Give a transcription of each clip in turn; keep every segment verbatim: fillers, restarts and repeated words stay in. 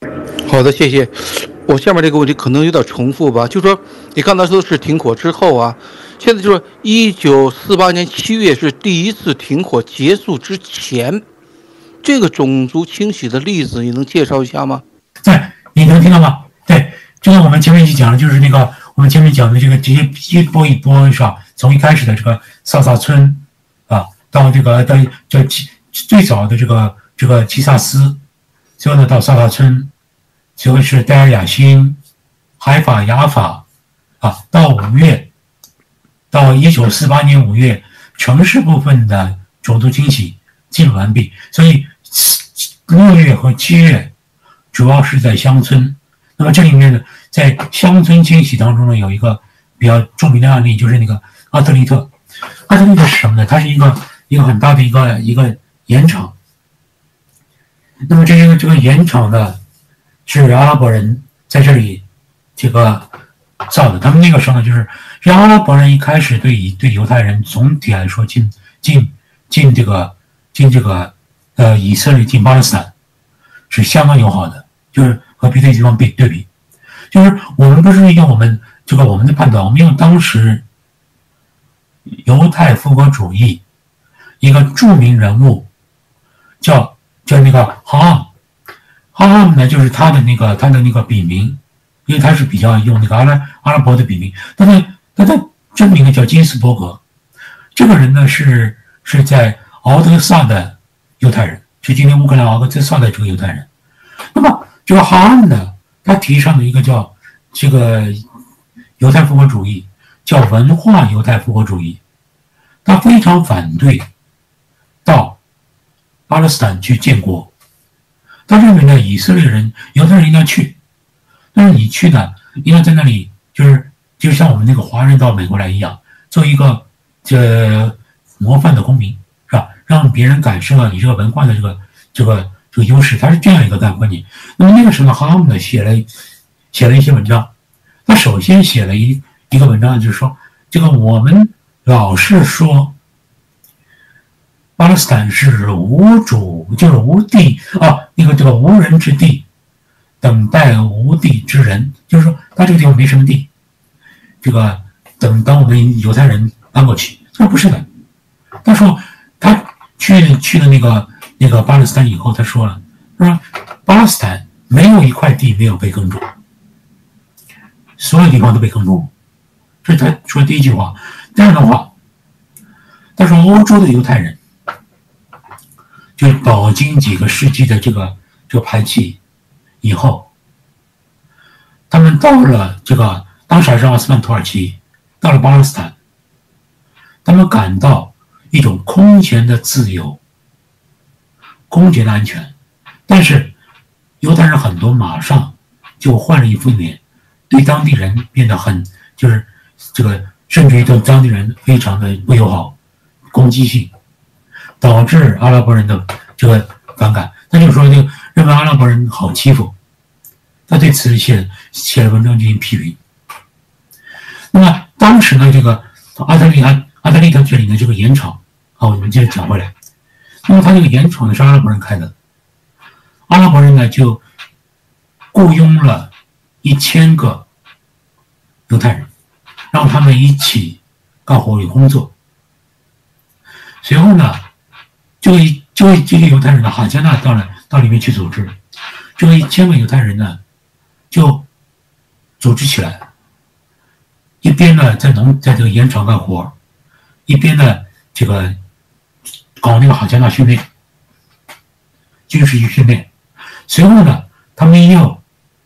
好的，谢谢。我下面这个问题可能有点重复吧，就说你刚才说的是停火之后啊，现在就是一九四八年七月是第一次停火结束之前，这个种族清洗的例子你能介绍一下吗？ 对，你能听到吗？对，就像我们前面已经讲了，就是那个我们前面讲的这个这些一波一波是吧？从一开始的这个萨萨村啊，到这个到叫最早的这个这个基萨斯，最后呢到萨萨村。最后是戴尔雅辛、海法、雅法，啊，到五月，到一九四八年五月，城市部分的种族清洗进入完毕。所以六月和七月主要是在乡村。那么这里面呢，在乡村清洗当中呢，有一个比较著名的案例，就是那个阿特利特。阿特利特是什么呢？它是一个一个很大的一个一个盐场。那么这个这个盐场呢，是阿拉伯人在这里这个造的。他们那个时候呢，就是阿拉伯人一开始对对犹太人总体来说进进进这个进这个呃以色列进巴勒斯坦是相当友好的，就是和别的地方比对比，就是我们不是用我们这个我们的判断，我们用当时犹太复国主义一个著名人物叫叫那个哈昂。哈姆呢，就是他的那个他的那个笔名，因为他是比较用那个阿拉阿拉伯的笔名，但他但他真名呢叫金斯伯格。这个人呢是是在敖德萨的犹太人，是今天乌克兰敖德萨的这个犹太人。那么这个哈姆呢，他提倡的一个叫这个犹太复国主义，叫文化犹太复国主义。他非常反对到巴勒斯坦去建国。他认为呢，以色列人、犹太人应该去，但是你去呢，应该在那里，就是就像我们那个华人到美国来一样，做一个这模范的公民，是吧？让别人感受到你这个文化的这个这个这个优势，他是这样一个大观念。那么那个时候呢，哈姆呢写了写了一些文章，他首先写了一一个文章，就是说，这个我们老是说巴勒斯坦是无主，就是无地啊，那个这个无人之地，等待无地之人，就是说他这个地方没什么地，这个等当我们犹太人搬过去。他说不是的，他说他去去了那个那个巴勒斯坦以后，他说了，他说巴勒斯坦没有一块地没有被耕种，所有地方都被耕种，这是他说的第一句话。第二的话，他说欧洲的犹太人。就饱经几个世纪的这个这个排挤以后，他们到了这个当时还是奥斯曼土耳其，到了巴勒斯坦，他们感到一种空前的自由，空前的安全。但是犹太人很多马上就换了一副脸，对当地人变得很就是这个，甚至于对当地人非常的不友好，攻击性。导致阿拉伯人的这个反感，他就说这个认为阿拉伯人好欺负，他对此写写了文章进行批评。那么当时呢，这个阿德利安阿德利特这里的这个盐场，好，我们接着讲回来。那么他这个盐场呢是阿拉伯人开的，阿拉伯人呢就雇佣了一千个犹太人，让他们一起干活与工作。随后呢，这个这个这些犹太人的哈加纳到了到里面去组织，这个一千个犹太人呢，就组织起来，一边呢在农在这个盐场干活，一边呢这个搞那个哈加纳训练，军事训练。随后呢，他们又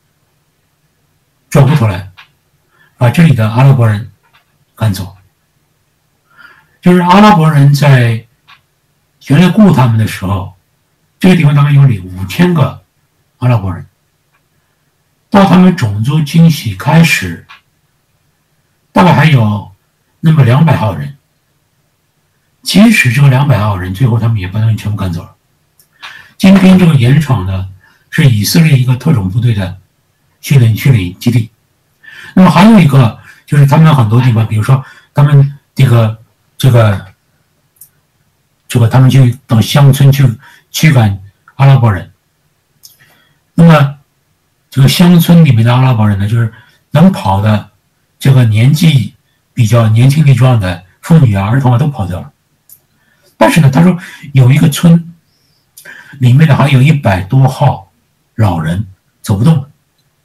转过头来，把这里的阿拉伯人赶走。就是阿拉伯人在原来雇他们的时候，这个地方大概有五千个阿拉伯人，到他们种族清洗开始，大概还有那么两百号人。即使这个两百号人，最后他们也把他们全部赶走了。今天这个盐场呢，是以色列一个特种部队的训练训练基地。那么还有一个就是他们很多地方，比如说他们这个这个这个他们去到乡村去驱赶阿拉伯人。那么这个乡村里面的阿拉伯人呢，就是能跑的这个年纪比较年轻力壮的妇女啊、儿童啊都跑掉了。但是呢，他说有一个村里面呢还有一百多号老人走不动了。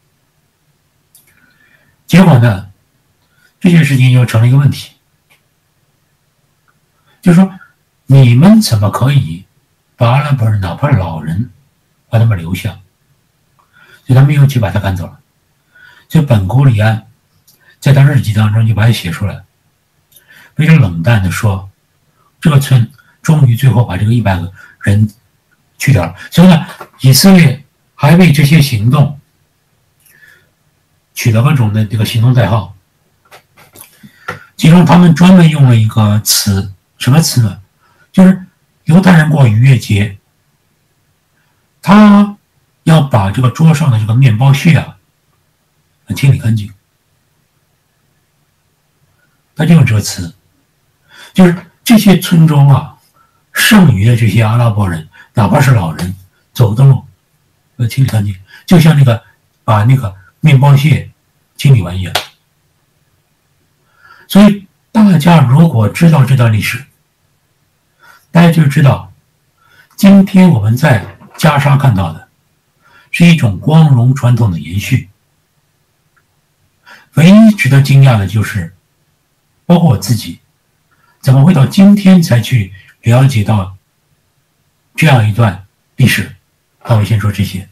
结果呢，这件事情就成了一个问题，就是说你们怎么可以把阿拉伯人哪怕老人把他们留下？所以他们又去把他赶走了。所以本古里安在他日记当中就把它写出来，非常冷淡的说，这个村终于最后把这个一百个人去掉了。所以呢，以色列还为这些行动取了各种的这个行动代号，其中他们专门用了一个词，什么词呢？就是犹太人过逾越节，他要把这个桌上的这个面包屑啊清理干净，他就用这个词，就是这些村庄啊，剩余的这些阿拉伯人，哪怕是老人，走不动路，要清理干净，就像那个把那个面包屑清理完一样。所以大家如果知道这段历史，大家就知道，今天我们在加沙看到的是一种光荣传统的延续。唯一值得惊讶的就是，包括我自己，怎么会到今天才去了解到这样一段历史？那我先说这些。